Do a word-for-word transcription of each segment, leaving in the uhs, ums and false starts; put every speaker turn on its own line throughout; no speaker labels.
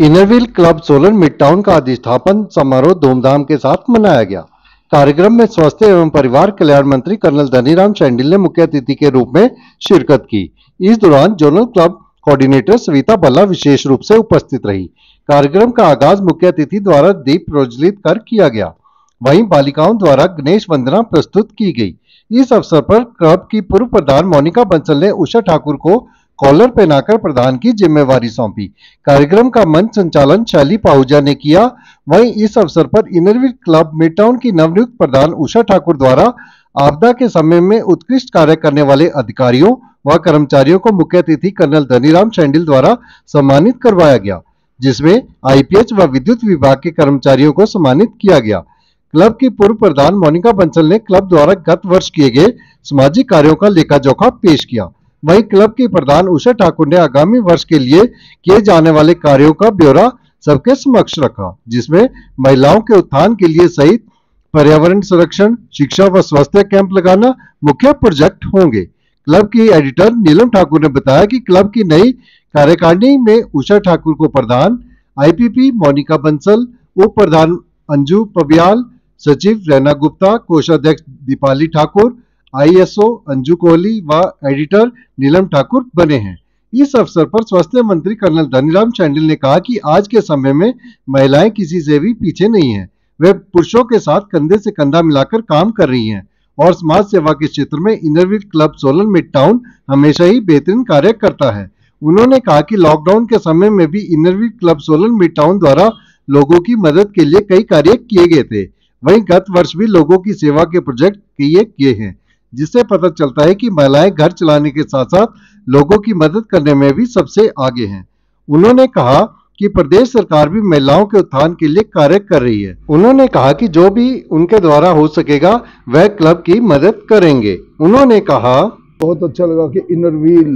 Inner Wheel club Solan mid town का अधिष्ठापन समारोह धूमधाम के साथ मनाया गया। कार्यक्रम में स्वास्थ्य एवं परिवार कल्याण मंत्री कर्नल धनीराम शांडिल ने मुख्य अतिथि के रूप में शिरकत की। इस दौरान zonal club coordinator Savita Bhalla विशेष रूप से उपस्थित रही। कार्यक्रम का आगाज मुख्य अतिथि द्वारा दीप प्रज्वलित कर किया गया। वहीं बालिकाओं द्वारा गणेश वंदना प्रस्तुत की गई। इस अवसर पर क्लब की पूर्व प्रधान मोनिका बंसल ने उषा ठाकुर को कॉलर पहनाकर प्रधान की जिम्मेवारी सौंपी। कार्यक्रम का मंच संचालन शैली पाहुजा ने किया। वहीं इस अवसर पर इनरव्हील क्लब मिड टाउन की नवनियुक्त प्रधान उषा ठाकुर द्वारा आपदा के समय में उत्कृष्ट कार्य करने वाले अधिकारियों व कर्मचारियों को मुख्य अतिथि कर्नल धनीराम शांडिल द्वारा सम्मानित करवाया गया, जिसमें आईपीएच व विद्युत विभाग के कर्मचारियों को सम्मानित किया गया। क्लब की पूर्व प्रधान मोनिका बंसल ने क्लब द्वारा गत वर्ष किए गए सामाजिक कार्यों का लेखा जोखा पेश किया। वहीं क्लब की प्रधान उषा ठाकुर ने आगामी वर्ष के लिए किए जाने वाले कार्यों का ब्यौरा सबके समक्ष रखा, जिसमें महिलाओं के उत्थान के लिए सहित पर्यावरण संरक्षण, शिक्षा व स्वास्थ्य कैंप लगाना मुख्य प्रोजेक्ट होंगे। क्लब की एडिटर नीलम ठाकुर ने बताया कि क्लब की नई कार्यकारिणी में उषा ठाकुर को प्रधान, आईपीपी मोनिका बंसल, उप प्रधान अंजू पबियाल, सचिव रैना गुप्ता, कोषाध्यक्ष दीपाली ठाकुर, आईएसओ अंजू कोहली व एडिटर नीलम ठाकुर बने हैं। इस अवसर पर स्वास्थ्य मंत्री कर्नल धनीराम शांडिल ने कहा कि आज के समय में महिलाएं किसी से भी पीछे नहीं हैं। वे पुरुषों के साथ कंधे से कंधा मिलाकर काम कर रही हैं और समाज सेवा के क्षेत्र में Inner Wheel club Solan mid town हमेशा ही बेहतरीन कार्य करता है। उन्होंने कहा कि लॉकडाउन के समय में भी Inner Wheel club Solan mid town द्वारा लोगों की मदद के लिए कई कार्य किए गए थे। वहीं गत वर्ष भी लोगों की सेवा के प्रोजेक्ट किए गए हैं, जिससे पता चलता है कि महिलाएं घर चलाने के साथ साथ लोगों की मदद करने में भी सबसे आगे हैं। उन्होंने कहा कि प्रदेश सरकार भी महिलाओं के उत्थान के लिए कार्य कर रही है। उन्होंने कहा कि जो भी उनके द्वारा हो सकेगा वह क्लब की मदद करेंगे। उन्होंने कहा,
बहुत अच्छा लगा कि इनरव्हील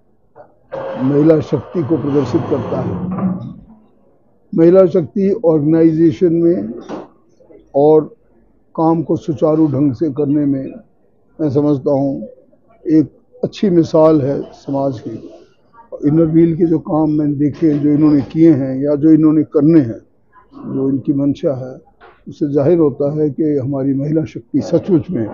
महिला शक्ति को प्रदर्शित करता है। महिला शक्ति ऑर्गेनाइजेशन में और काम को सुचारू ढंग से करने में मैं समझता हूँ एक अच्छी मिसाल है समाज की। इनरव्हील के जो काम मैंने देखे, जो इन्होंने किए हैं या जो इन्होंने करने हैं, जो इनकी मंशा है, उससे जाहिर होता है कि हमारी महिला शक्ति सचमुच में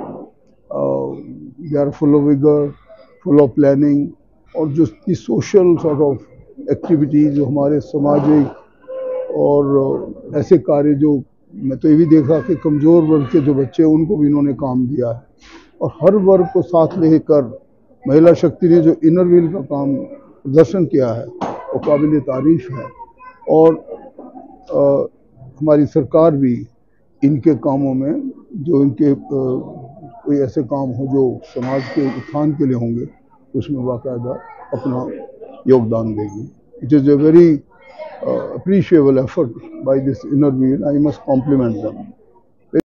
they are full of vigour, full of planning, और जो सोशल सॉर्ट ऑफ एक्टिविटीज जो हमारे सामाजिक और ऐसे कार्य, जो मैं तो ये भी देखा कि कमज़ोर वर्ग के जो बच्चे हैं उनको भी इन्होंने काम दिया है, और हर वर्ग को साथ लेकर महिला शक्ति ने जो इनरव्हील का काम प्रदर्शन किया है वो काबिल तारीफ है। और आ, हमारी सरकार भी इनके कामों में, जो इनके आ, कोई ऐसे काम हो जो समाज के उत्थान के लिए होंगे, उसमें बाकायदा अपना योगदान देगी। It is a very appreciable effort by this Innerwheel. I must compliment them.